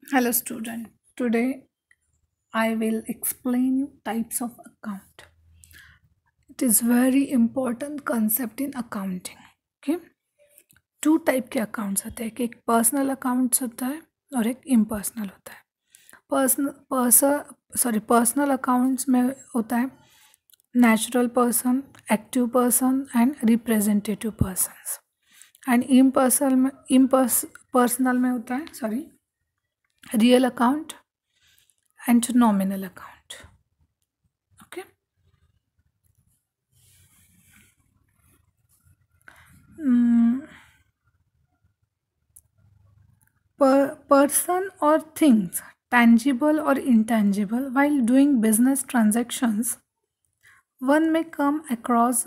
Hello student. Today I will explain you types of account. It is very important concept in accounting. Okay? Two type के accounts होते हैं, एक personal accounts होता है और एक इम्पर्सनल होता है। पर्सनल अकाउंट्स में होता है natural person, active person and representative persons. And personal में होता है real account and nominal account. Okay. Person or things, tangible or intangible, while doing business transactions, one may come across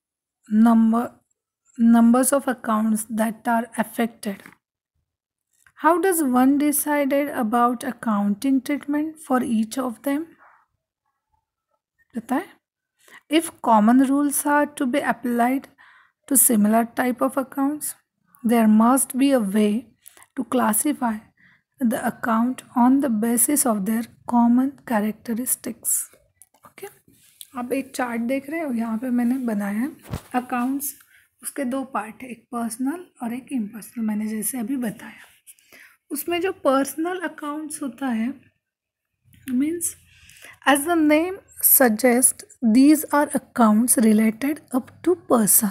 numbers of accounts that are affected. How does one decide about accounting treatment for each of them? पता है? If common rules are to be applied to similar type of accounts, there must be a way to classify the account on the basis of their common characteristics. Okay? आप एक chart देख रहे हो, यहाँ पे मैंने बनाया है अकाउंट्स। उसके दो पार्ट है, एक पर्सनल और एक इम्पर्सनल, मैंने जैसे अभी बताया। उसमें जो पर्सनल अकाउंट्स होता है means as the name suggests, these are accounts related up to person.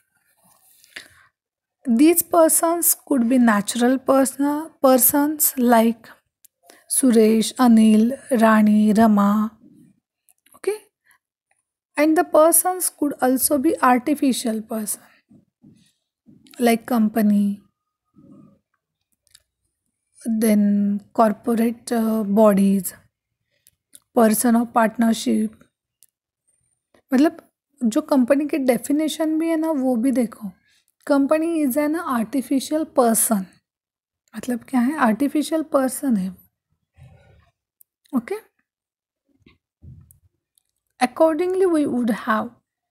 These persons could be natural persons like Suresh, Anil, Rani, Rama. Okay, and the persons could also be artificial person like company, then corporate bodies, person of partnership. मतलब जो company की definition भी है ना, वो भी देखो, company is an artificial person. मतलब क्या है? आर्टिफिशियल पर्सन है। Okay, accordingly we would have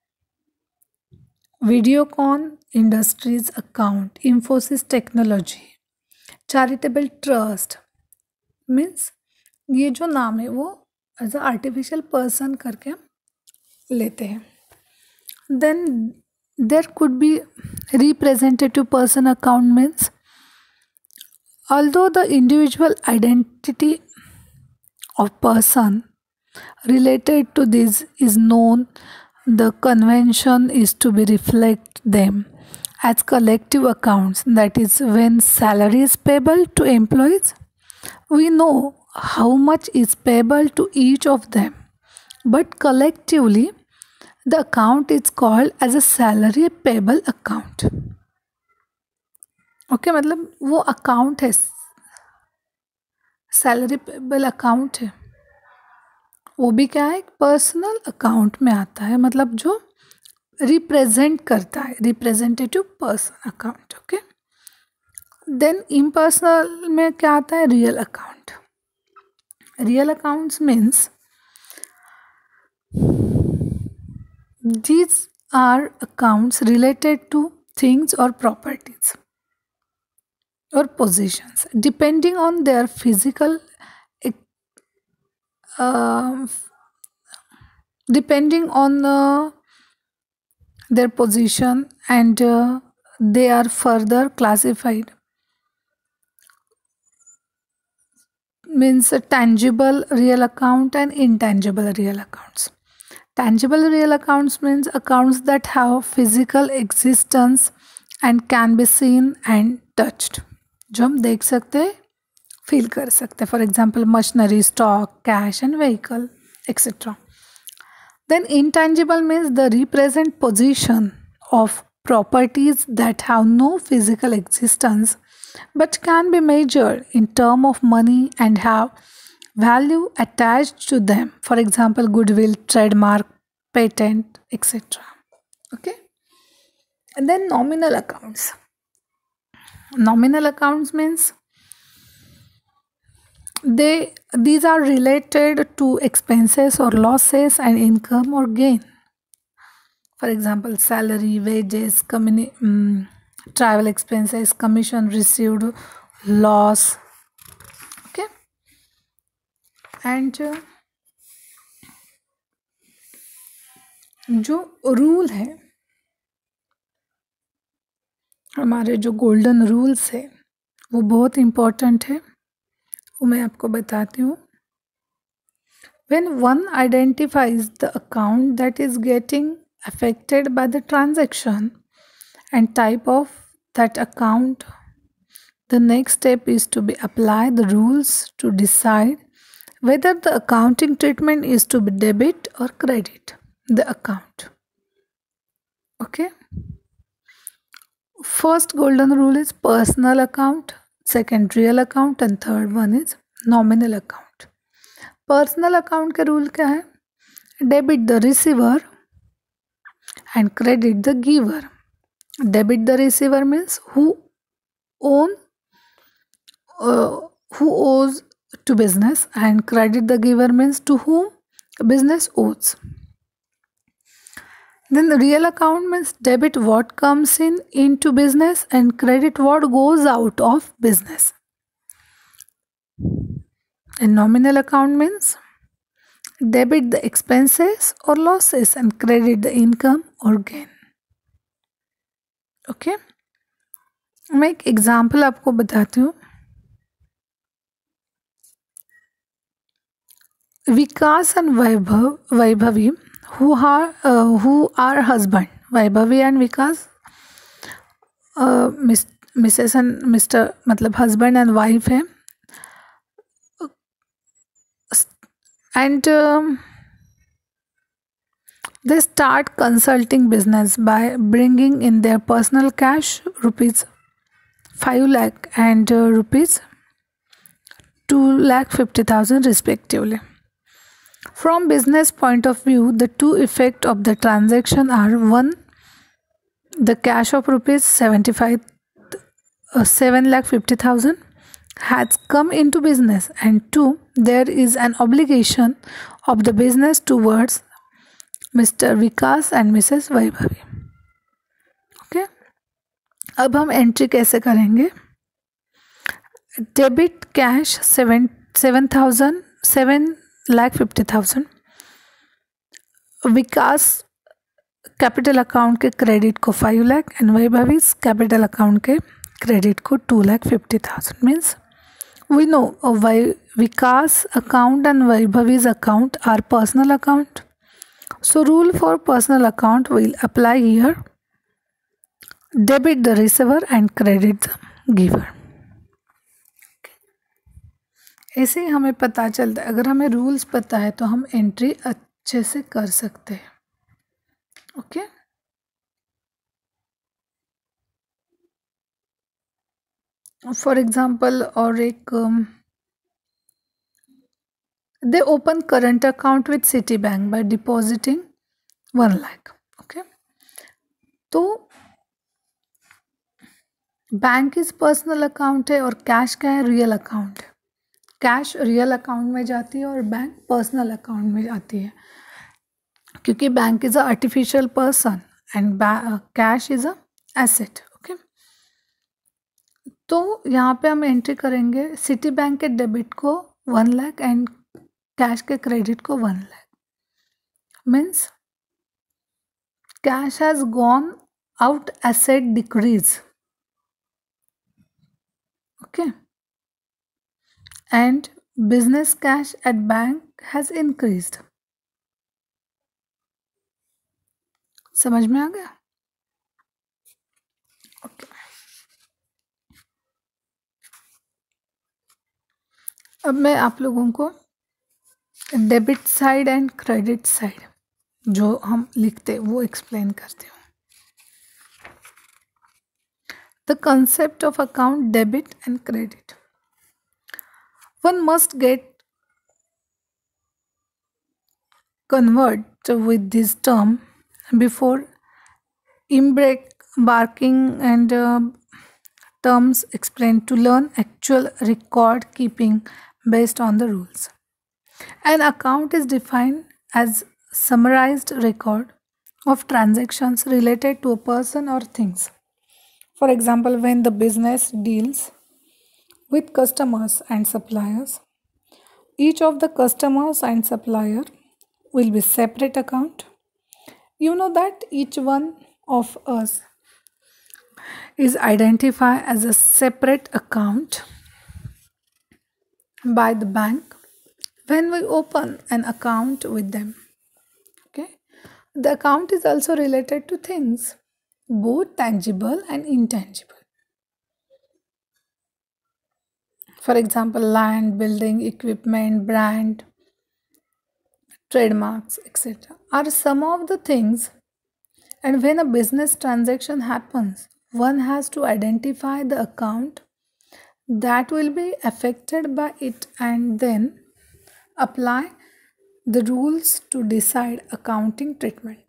Videocon industries account, Infosys technology, charitable trust. Means ये जो नाम है वो एज अ आर्टिफिशियल पर्सन करके लेते हैं। Then there could be representative person account means although the individual identity of person related to this is known, the convention is to be reflect them as collective accounts. That is, when salary is payable to employees, we know how much is payable to each of them, but collectively the account is called as a salary payable account. Okay, मतलब वो account है, salary payable account है, वो भी क्या है? Personal account में आता है, मतलब जो रिप्रेजेंट करता है, representative person account. Okay, then impersonal में क्या आता है? Real account. Real accounts means these are accounts related to things or properties or positions depending on their physical depending on their position, and they are further classified. Means a tangible real account and intangible real accounts. Tangible real accounts means accounts that have physical existence and can be seen and touched. जो हम देख सकते हैं, feel कर सकते हैं। For example machinery, stock, cash and vehicle etcetera. Then intangible means the represent position of properties that have no physical existence but can be measured in terms of money and have value attached to them. For example, goodwill, trademark, patent, etc. Okay. And then nominal accounts. Nominal accounts means these are related to expenses or losses and income or gain. For example, salary, wages, travel expenses, commission received, loss. Okay. And जो rule है, हमारे जो golden rules है वो बहुत important है, वो मैं आपको बताती हूँ. When one identifies the account that is getting affected by the transaction and type of that account, the next step is to be apply the rules to decide whether the accounting treatment is to be debit or credit the account. Okay. First golden rule is personal account, second real account, and third one is nominal account. Personal account के rule क्या है? Debit the receiver and credit the giver. Debit the receiver means who owes to business, and credit the giver means to whom business owes. Then the real account means debit what comes into business and credit what goes out of business. And nominal account means debit the expenses or losses and credit the income or gain. Okay. मैं एक example आपको बताती हूँ. विकास and Vaibhavi who are husband. Vaibhavi and Vikas, Mrs. and Mr. मतलब husband and wife है. And they start consulting business by bringing in their personal cash rupees 5 lakh and rupees 2,50,000 respectively. From business point of view, the two effects of the transaction are: one, the cash of rupees 7,50,000 has come into business, and two, there is an obligation of the business towards Mr. Vikas and Mrs. Vaibhavi. Okay. अब हम entry कैसे करेंगे? Debit cash 7,50,000. Vikas capital account के credit को 5 lakh and Vaibhavi capital account के credit को 2,50,000. Means we know Vikas account and Vaibhavi's account are personal account. So rule for personal account will apply here. Debit the receiver and credit the giver. ऐसे ही हमें पता चलता है, अगर हमें रूल्स पता है तो हम एंट्री अच्छे से कर सकते हैं. ओके. फॉर एग्जाम्पल और एक they open current account with Citibank by depositing 1 lakh. Okay. तो बैंक इज पर्सनल अकाउंट है और कैश क्या है? रियल अकाउंट है. कैश रियल अकाउंट में जाती है और बैंक पर्सनल अकाउंट में जाती है, क्योंकि bank is a artificial person and cash is a asset. Okay. तो यहाँ पे हम एंट्री करेंगे सिटी बैंक के डेबिट को 1 लाख एंड कैश के क्रेडिट को 1 lakh. Means cash has gone out, asset decrease. Okay. And business cash at bank has increased. समझ में आ गया? ओके. अब मैं आप लोगों को debit side and credit side जो हम लिखते वो एक्सप्लेन करती हूँ. The concept of account debit and credit. One must get convert with this term before embarking and terms explained to learn actual record keeping based on the rules. An account is defined as summarized record of transactions related to a person or things. For example, when the business deals with customers and suppliers, each of the customers and supplier will be separate account. You know that each one of us is identified as a separate account by the bank when we open an account with them. Okay, the account is also related to things, both tangible and intangible. For example, land, building, equipment, brand, trademarks, etc. are some of the things. And when a business transaction happens, one has to identify the account that will be affected by it and then apply the rules to decide accounting treatment.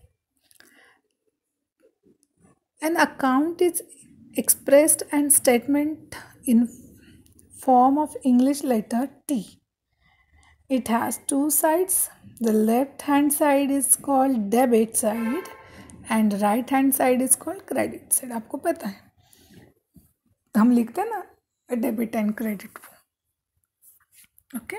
An account is expressed and statement in form of English letter T. It has two sides. The left hand side is called debit side and right hand side is called credit side. आपको पता है, हम लिखते हैं ना debit and credit. Okay.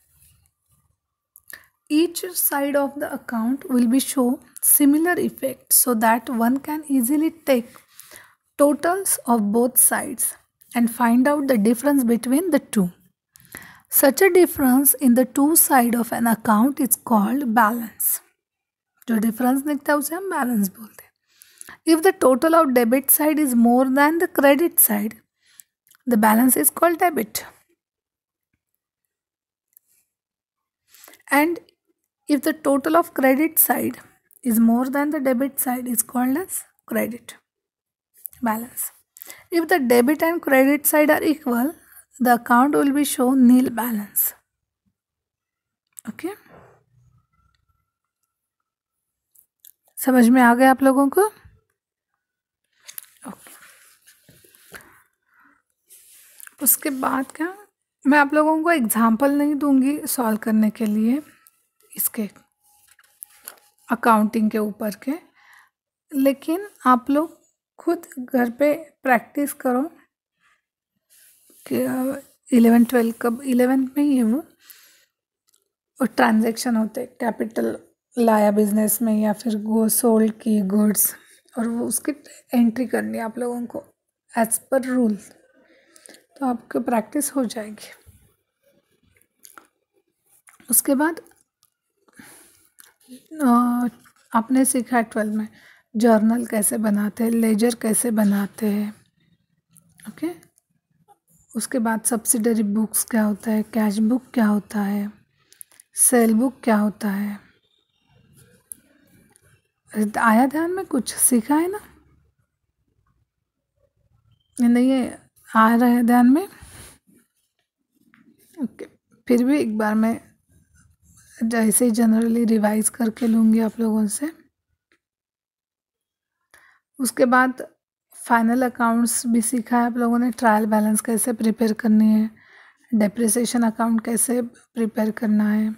Each side of the account will be show similar effect so that one can easily take totals of both sides and find out the difference between the two. Such a difference in the two side of an account is called balance. जो difference निकलता है उसे हम balance बोलते हैं. If the total of debit side is more than the credit side, the balance is called debit. And if the total of credit side is more than the debit side, is called as credit balance. If the debit and credit side are equal, the account will be shown nil balance. Okay. समझ में आ गया आप लोगों को? Okay. उसके बाद क्या, मैं आप लोगों को एग्जाम्पल नहीं दूंगी सॉल्व करने के लिए इसके अकाउंटिंग के ऊपर के, लेकिन आप लोग खुद घर पे प्रैक्टिस करो कि 11-12 कब 11th में ही है वो, और ट्रांजैक्शन होते कैपिटल लाया बिजनेस में या फिर गो सोल्ड की गुड्स, और वो उसकी एंट्री करनी है आप लोगों को एज पर रूल, तो आपको प्रैक्टिस हो जाएगी. उसके बाद आपने सीखा 12 में जर्नल कैसे बनाते हैं, लेजर कैसे बनाते हैं. ओके. उसके बाद सब्सिडरी बुक्स क्या होता है, कैश बुक क्या होता है, सेल बुक क्या होता है. आया ध्यान में, कुछ सीखा है ना? नहीं है, आ रहा है ध्यान में? ओके. फिर भी एक बार मैं जैसे ही जनरली रिवाइज करके लूँगी आप लोगों से. उसके बाद फाइनल अकाउंट्स भी सीखा है आप लोगों ने, ट्रायल बैलेंस कैसे प्रिपेयर करनी है, डेप्रिसिएशन अकाउंट कैसे प्रिपेयर करना है,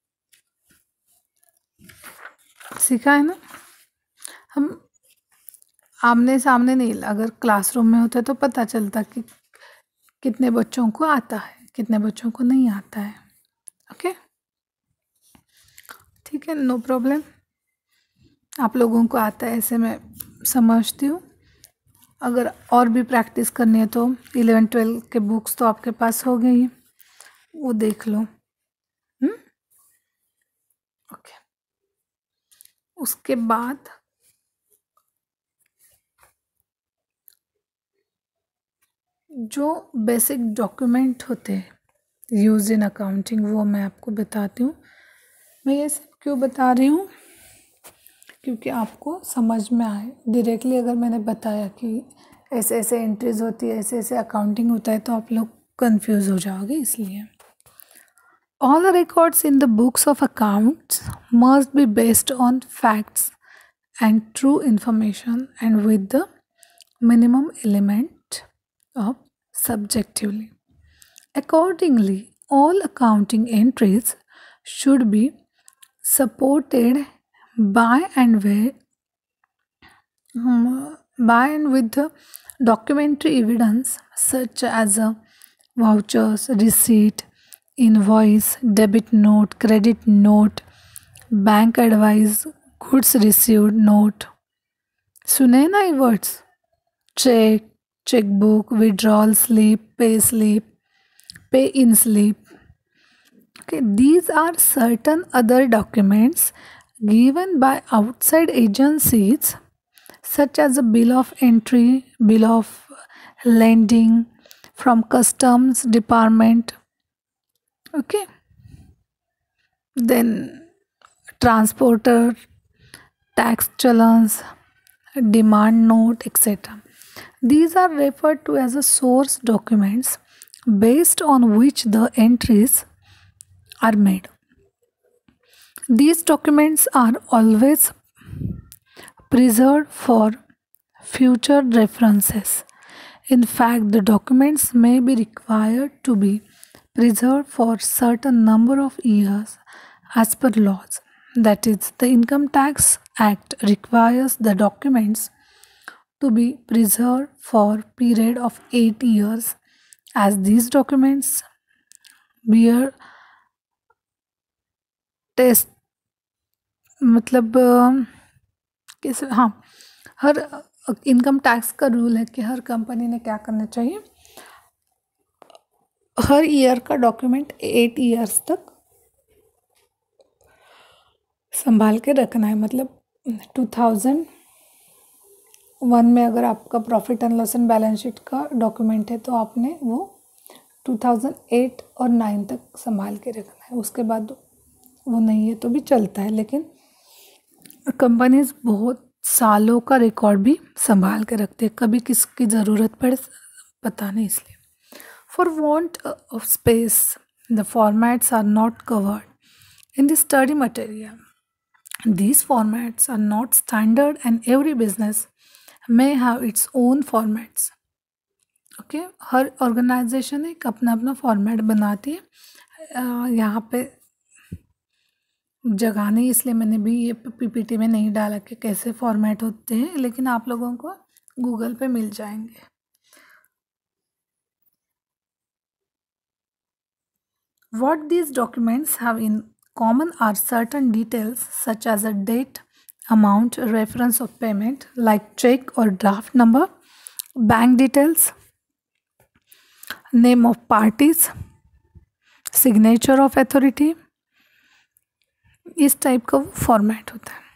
सीखा है ना? हम आमने सामने नहीं, अगर क्लासरूम में होते तो पता चलता कि कितने बच्चों को आता है, कितने बच्चों को नहीं आता है. ओके, ठीक है, नो प्रॉब्लम. आप लोगों को आता है ऐसे मैं समझती हूँ. अगर और भी प्रैक्टिस करनी है तो 11-12 के बुक्स तो आपके पास हो गई, वो देख लो. ओके. उसके बाद जो बेसिक डॉक्यूमेंट होते हैं यूज इन अकाउंटिंग, वो मैं आपको बताती हूँ. मैं ये सब क्यों बता रही हूँ, क्योंकि आपको समझ में आए. डायरेक्टली अगर मैंने बताया कि ऐसे ऐसे एंट्रीज होती है, ऐसे ऐसे अकाउंटिंग होता है, तो आप लोग कंफ्यूज हो जाओगे. इसलिए all records in the books of accounts must be based on facts and true information and with the minimum element of subjectively. Accordingly, all accounting entries should be supported by and with the documentary evidence such as vouchers, receipt, invoice, debit note, credit note, bank advice, goods received note, सुने ना ये words? Cheque, chequebook, withdrawal slip, pay in slip. Okay, these are certain other documents given by outside agencies such as a bill of entry, bill of lending from customs department. Okay, then transporter, tax challans, demand note, etc. These are referred to as a source documents based on which the entries are made. These documents are always preserved for future references. In fact, the documents may be required to be preserved for certain number of years as per laws. That is, the Income Tax Act requires the documents to be preserved for period of 8 years, as these documents bear test, मतलब कैसे, हाँ, हर income tax का rule है कि हर company ने क्या करना चाहिए, हर ईयर का डॉक्यूमेंट 8 ईयर्स तक संभाल के रखना है. मतलब 2001 में अगर आपका profit and loss and balance sheet का डॉक्यूमेंट है तो आपने वो 2008 और 9 तक संभाल के रखना है. उसके बाद वो नहीं है तो भी चलता है, लेकिन कंपनीज बहुत सालों का रिकॉर्ड भी संभाल के रखते हैं, कभी किसकी ज़रूरत पड़े पता नहीं. इसलिए for want of space the formats are not covered in the study material. These formats are not standard and every business may have its own formats. Okay, हर ऑर्गेनाइजेशन एक अपना अपना फॉर्मेट बनाती है. यहाँ पे जगह नहीं, इसलिए मैंने भी ये पीपीटी में नहीं डाला कि कैसे फॉर्मेट होते हैं, लेकिन आप लोगों को गूगल पे मिल जाएंगे. What these documents have in common are certain details such as a date, amount, reference of payment like check or draft number, bank details, name of parties, signature of authority. इस type का format होता है.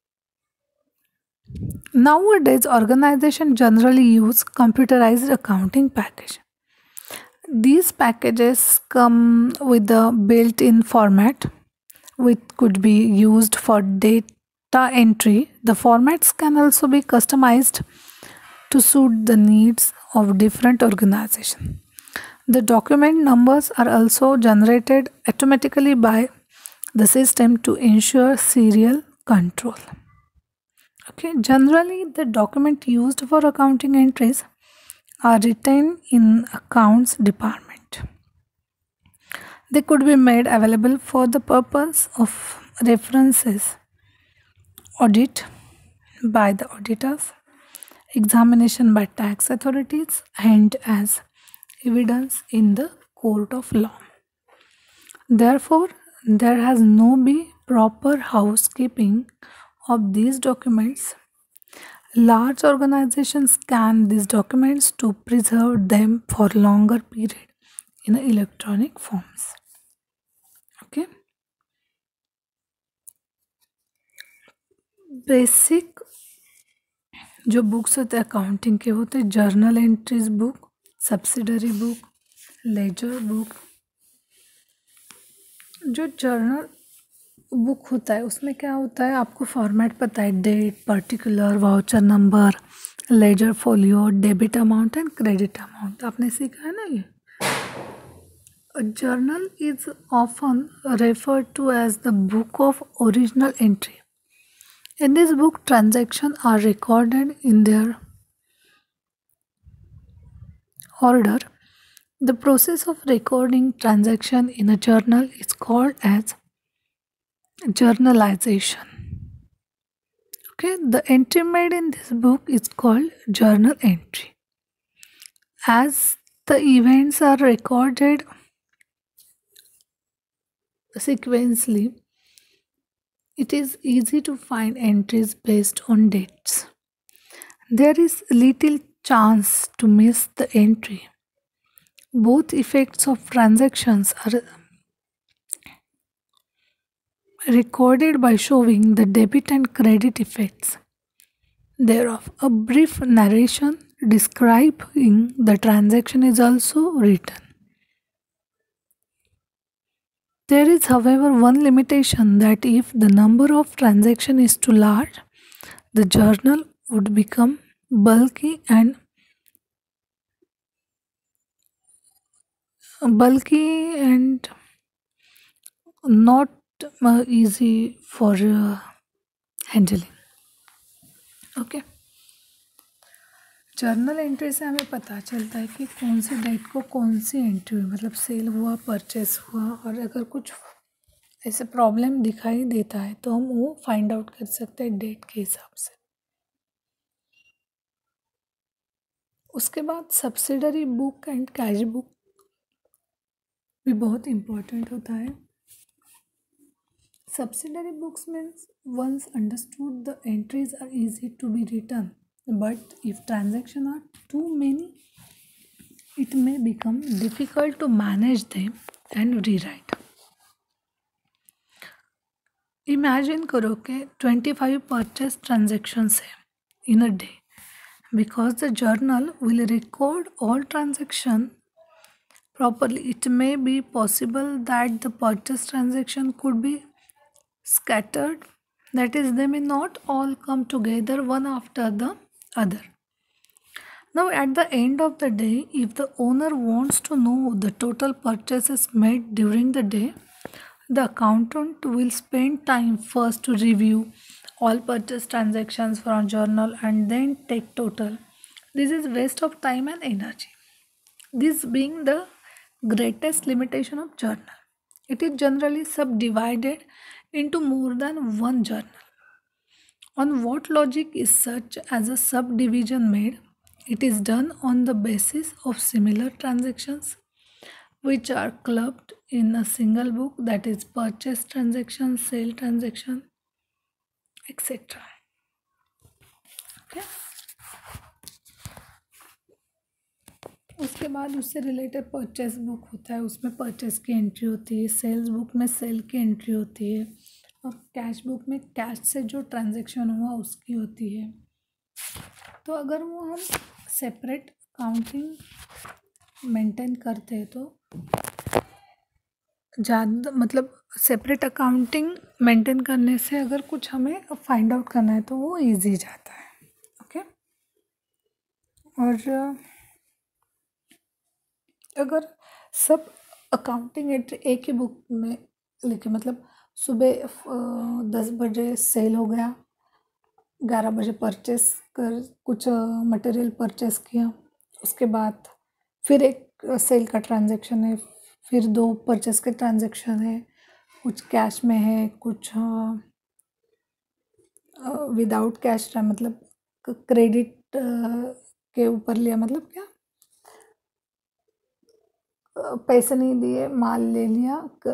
Nowadays, organization generally use computerized accounting package. These packages come with a built-in format which could be used for data entry. The formats can also be customized to suit the needs of different organizations. The document numbers are also generated automatically by the system to ensure serial control. Okay, generally the document used for accounting entries are written in accounts department. They could be made available for the purpose of references, audit by the auditors, examination by tax authorities, and as evidence in the court of law. Therefore, there has no be proper housekeeping of these documents. Large organizations scan these documents to preserve them for longer period in electronic forms. Okay. Basic जो books होते हैं accounting के होते हैं, journal entries book, subsidiary book, ledger book. जो journal book होता है उसमें क्या होता है, आपको फॉर्मेट पता है, date, particular, voucher number, ledger folio, debit amount and credit amount. आपने सीखा है ना ये. A journal is often referred to as the book of original entry. In this book, transactions are recorded in their order. The process of recording transaction in a journal is called as journalization. Okay, the entry made in this book is called journal entry. As the events are recorded sequentially, it is easy to find entries based on dates. There is little chance to miss the entry. Both effects of transactions are recorded by showing the debit and credit effects thereof. A brief narration describing the transaction is also written. There is, however, one limitation that if the number of transactions is too large, the journal would become bulky and not easy for handling. Okay, journal entry से हमें पता चलता है कि कौन सी date को कौन सी entry हुई, मतलब सेल हुआ, परचेस हुआ, और अगर कुछ ऐसे प्रॉब्लम दिखाई देता है तो हम वो फाइंड आउट कर सकते हैं डेट के हिसाब से. उसके बाद subsidiary book and cash book भी बहुत इम्पोर्टेंट होता है. Subsidiary books means once understood the entries are easy to be written, but if transactions are too many, it may become difficult to manage them and rewrite. Imagine करो कि 25 purchase transactions है in a day. Because the journal will record all transactions properly, it may be possible that the purchase transaction could be scattered, that is, they may not all come together one after the other. Now, at the end of the day, if the owner wants to know the total purchases made during the day, the accountant will spend time first to review all purchase transactions from journal and then take total. This is waste of time and energy. This being the greatest limitation of journal. It is generally subdivided into more than one journal. On what logic is such as a subdivision made? It is done on the basis of similar transactions which are clubbed in a single book, that is purchase transaction, sale transaction, etc. Okay? उसके बाद उससे related purchase book होता है, उसमें purchase की entry होती है, sales book में सेल की एंट्री होती है, और कैश बुक में कैश से जो ट्रांजैक्शन हुआ उसकी होती है. तो अगर वो हम सेपरेट अकाउंटिंग मेंटेन करते हैं तो ज़्यादा, मतलब सेपरेट अकाउंटिंग मेंटेन करने से अगर कुछ हमें फाइंड आउट करना है तो वो इजी जाता है. ओके, और अगर सब अकाउंटिंग एंट्री एक ही बुक में लिखे, मतलब सुबह 10 बजे सेल हो गया, 11 बजे परचेस कर कुछ मटेरियल परचेस किया, उसके बाद फिर एक सेल का ट्रांजैक्शन है, फिर 2 परचेस के ट्रांजैक्शन है, कुछ कैश में है, कुछ विदाउट कैश, मतलब क्रेडिट के ऊपर लिया, मतलब क्या, पैसे नहीं दिए, माल ले लिया,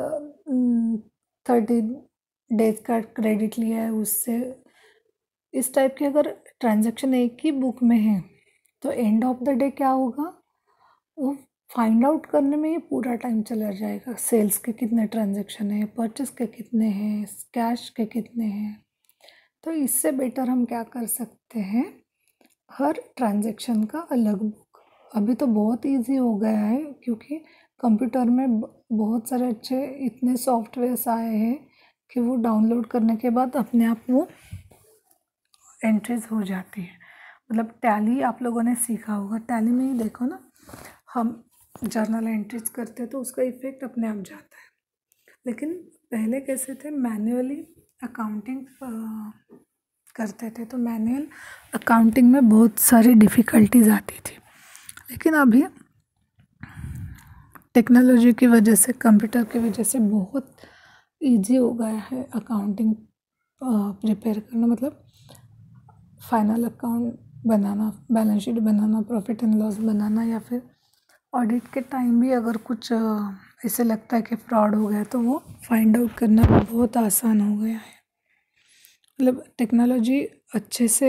30 डेज का क्रेडिट लिया है उससे. इस टाइप के अगर ट्रांजैक्शन एक ही बुक में है तो एंड ऑफ द डे क्या होगा, वो फाइंड आउट करने में ही पूरा टाइम चला जाएगा. सेल्स के कितने ट्रांजैक्शन है, परचेस के कितने हैं, कैश के कितने हैं. तो इससे बेटर हम क्या कर सकते हैं, हर ट्रांजैक्शन का अलग बुक. अभी तो बहुत इजी हो गया है क्योंकि कंप्यूटर में बहुत सारे अच्छे इतने सॉफ्टवेयर्स आए हैं कि वो डाउनलोड करने के बाद अपने आप वो एंट्रीज हो जाती है. मतलब टैली आप लोगों ने सीखा होगा, टैली में ही देखो ना, हम जर्नल एंट्रीज करते तो उसका इफेक्ट अपने आप जाता है. लेकिन पहले कैसे थे, मैन्युअली अकाउंटिंग करते थे, तो मैनुअल अकाउंटिंग में बहुत सारी डिफ़िकल्टीज आती थी. लेकिन अभी टेक्नोलॉजी की वजह से, कंप्यूटर की वजह से बहुत इजी हो गया है अकाउंटिंग प्रिपेयर करना, मतलब फाइनल अकाउंट बनाना, बैलेंस शीट बनाना, प्रॉफिट एंड लॉस बनाना, या फिर ऑडिट के टाइम भी अगर कुछ ऐसे लगता है कि फ्रॉड हो गया, तो वो फाइंड आउट करना भी बहुत आसान हो गया है। मतलब टेक्नोलॉजी अच्छे से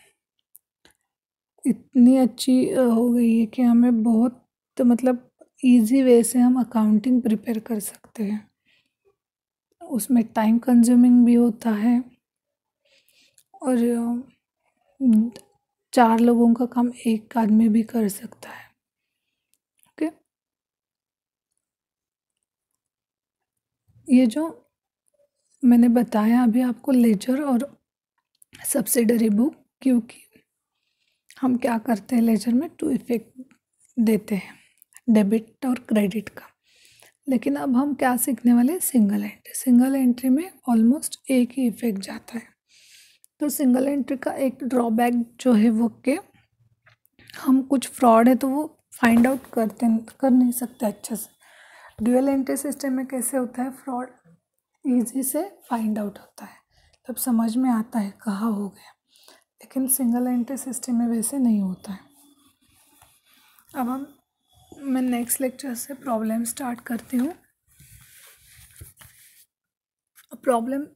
इतनी अच्छी हो गई है कि हमें बहुत मतलब इजी वे से हम अकाउंटिंग प्रिपेयर कर सकते हैं। उसमें टाइम कंज्यूमिंग भी होता है और 4 लोगों का काम एक आदमी भी कर सकता है। ओके, ये जो मैंने बताया अभी आपको लेजर और सब्सिडरी बुक, क्योंकि हम क्या करते हैं लेजर में 2 इफेक्ट देते हैं, डेबिट और क्रेडिट का। लेकिन अब हम क्या सीखने वाले हैं, सिंगल एंट्री। सिंगल एंट्री में ऑलमोस्ट एक ही इफेक्ट जाता है। तो सिंगल एंट्री का एक ड्रॉबैक जो है वो कि हम कुछ फ्रॉड है तो वो फाइंड आउट कर नहीं सकते अच्छे से। ड्यूअल एंट्री सिस्टम में कैसे होता है, फ्रॉड ईजी से फाइंड आउट होता है, तब समझ में आता है कहाँ हो गया। लेकिन सिंगल एंट्री सिस्टम में वैसे नहीं होता है। अब मैं नेक्स्ट लेक्चर से प्रॉब्लम स्टार्ट करती हूँ। प्रॉब्लम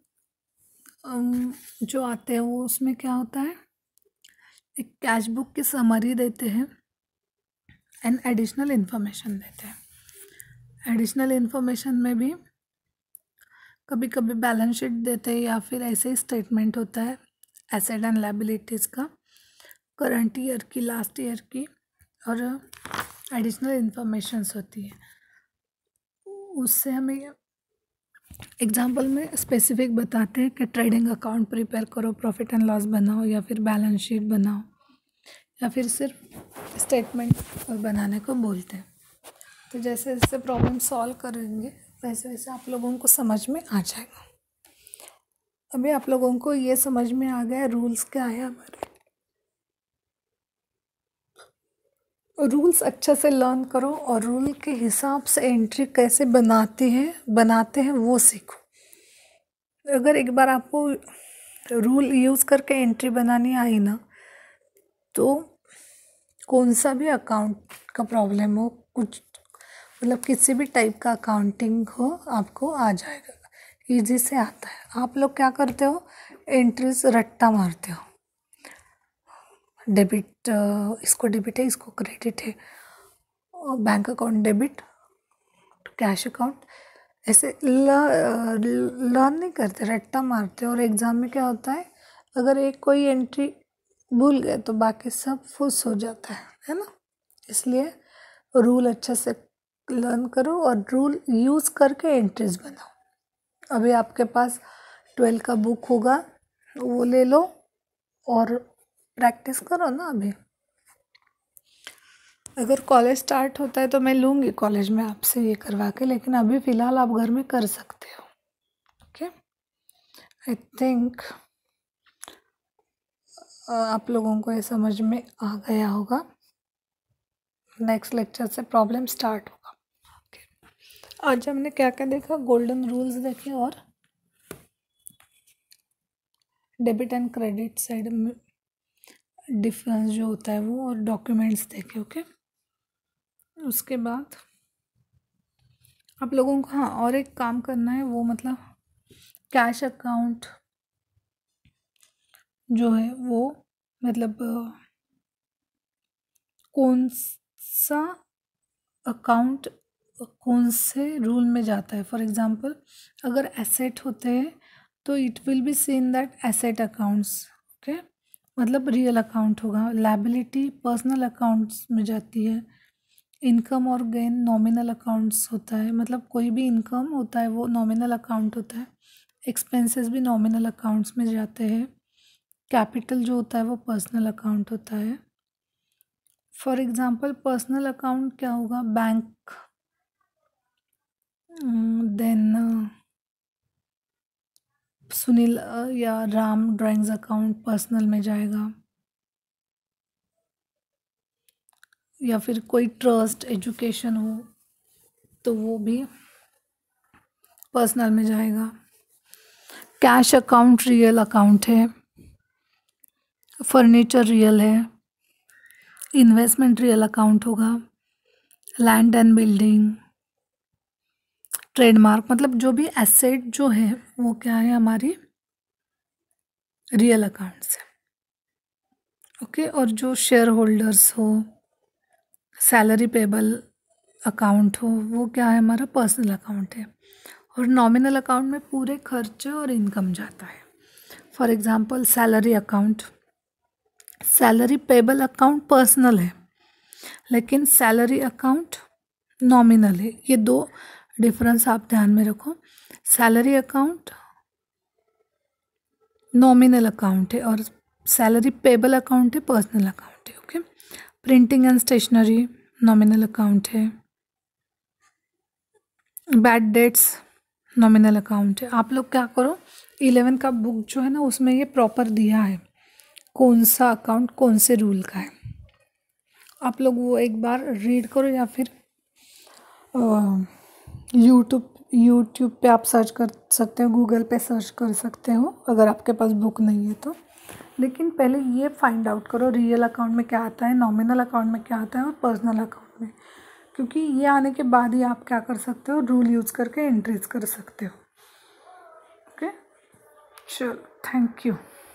जो आते हैं वो उसमें क्या होता है, एक कैश बुक की समरी देते हैं एंड एडिशनल इन्फॉर्मेशन देते हैं। एडिशनल इन्फॉर्मेशन में भी कभी कभी बैलेंस शीट देते हैं या फिर ऐसे ही स्टेटमेंट होता है एसेट एंड लायबिलिटीज़ का, करंट ईयर की, लास्ट ईयर की, और एडिशनल इन्फॉर्मेशंस होती है। उससे हमें एग्जांपल में स्पेसिफिक बताते हैं कि ट्रेडिंग अकाउंट प्रिपेयर करो, प्रॉफिट एंड लॉस बनाओ, या फिर बैलेंस शीट बनाओ, या फिर सिर्फ स्टेटमेंट बनाने को बोलते हैं। तो जैसे जैसे प्रॉब्लम सॉल्व करेंगे वैसे वैसे आप लोगों को समझ में आ जाएगा। अभी आप लोगों को ये समझ में आ गया रूल्स क्या है हमारे। रूल्स अच्छे से लर्न करो और रूल के हिसाब से एंट्री कैसे बनाते हैं वो सीखो। अगर एक बार आपको रूल यूज़ करके एंट्री बनानी आई ना, तो कौन सा भी अकाउंट का प्रॉब्लम हो, कुछ मतलब किसी भी टाइप का अकाउंटिंग हो, आपको आ जाएगा, इजी से आता है। आप लोग क्या करते हो, एंट्रीज रट्टा मारते हो, डेबिट इसको डेबिट है, इसको क्रेडिट है, bank account debit, cash account, ऐसे लर्न नहीं करते, रट्टा मारते। और एग्ज़ाम में क्या होता है, अगर एक कोई एंट्री भूल गए तो बाकी सब फुस हो जाता है ना। इसलिए रूल अच्छे से लर्न करो और रूल यूज़ करके एंट्रीज बनाओ। अभी आपके पास 12 का बुक होगा, वो ले लो और प्रैक्टिस करो ना। अभी अगर कॉलेज स्टार्ट होता है तो मैं लूँगी कॉलेज में आपसे ये करवा के, लेकिन अभी फ़िलहाल आप घर में कर सकते हो। ओके, आई थिंक आप लोगों को ये समझ में आ गया होगा। नेक्स्ट लेक्चर से प्रॉब्लम स्टार्ट होगा। ओके, आज हमने क्या क्या देखा, गोल्डन रूल्स देखे और डेबिट एंड क्रेडिट साइड में डिफरेंस जो होता है वो, और डॉक्यूमेंट्स देखे। ओके, उसके बाद आप लोगों को हाँ और एक काम करना है, वो मतलब कैश अकाउंट जो है वो मतलब कौन सा अकाउंट कौन से रूल में जाता है। फॉर एग्जांपल अगर एसेट होते हैं तो it will be seen that asset accounts, okay, मतलब रियल अकाउंट होगा। लायबिलिटी पर्सनल अकाउंट्स में जाती है। इनकम और गेन नॉमिनल अकाउंट्स होता है, मतलब कोई भी इनकम होता है वो नॉमिनल अकाउंट होता है। एक्सपेंसेस भी नॉमिनल अकाउंट्स में जाते हैं। कैपिटल जो होता है वो पर्सनल अकाउंट होता है। फॉर एग्जांपल पर्सनल अकाउंट क्या होगा, बैंक, देन सुनील या राम ड्राइंग्स अकाउंट पर्सनल में जाएगा, या फिर कोई ट्रस्ट एजुकेशन हो तो वो भी पर्सनल में जाएगा। कैश अकाउंट रियल अकाउंट है, फर्नीचर रियल है, इन्वेस्टमेंट रियल अकाउंट होगा, लैंड एंड बिल्डिंग, ट्रेडमार्क मतलब जो भी एसेट जो है वो क्या है हमारी रियल अकाउंट से। ओके, और जो शेयर होल्डर्स हो, सैलरी पेबल अकाउंट हो, वो क्या है हमारा पर्सनल अकाउंट है। और नॉमिनल अकाउंट में पूरे खर्चे और इनकम जाता है। For example salary account, salary payable account personal है लेकिन सैलरी अकाउंट नॉमिनल है। ये दो डिफरेंस आप ध्यान में रखो। सैलरी अकाउंट नॉमिनल अकाउंट है और सैलरी पेबल अकाउंट है पर्सनल अकाउंट है। Okay, printing and stationery nominal account है। बैड डेट्स नॉमिनल अकाउंट है। आप लोग क्या करो, 11 का बुक जो है ना उसमें ये प्रॉपर दिया है कौन सा अकाउंट कौन से रूल का है। आप लोग वो एक बार रीड करो या फिर यूट्यूब पे आप सर्च कर सकते हो, गूगल पे सर्च कर सकते हो अगर आपके पास बुक नहीं है तो। लेकिन पहले ये फाइंड आउट करो रियल अकाउंट में क्या आता है, नॉमिनल अकाउंट में क्या आता है और पर्सनल अकाउंट में, क्योंकि ये आने के बाद ही आप क्या कर सकते हो, रूल यूज़ करके एंट्रीज कर सकते हो। ओके, चलो, थैंक यू।